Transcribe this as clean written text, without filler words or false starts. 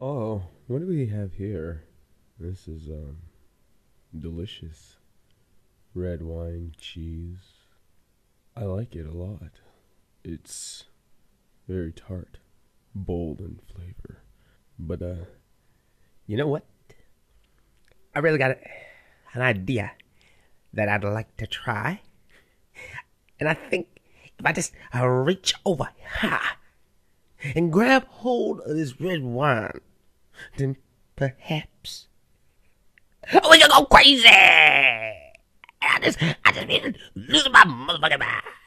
Oh, what do we have here? This is delicious red wine cheese. I like it a lot. It's very tart, bold in flavor. But You know what? I really got an idea that I'd like to try. And I think if I just reach over and grab hold of this red wine, then perhaps we can go crazy. I just been losing my motherfucking mind.